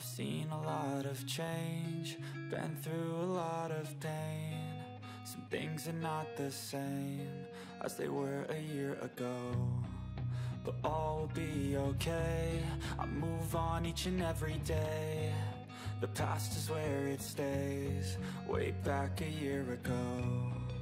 I've seen a lot of change, been through a lot of pain. Some things are not the same as they were a year ago, but all will be okay. I move on each and every day. The past is where it stays, way back a year ago.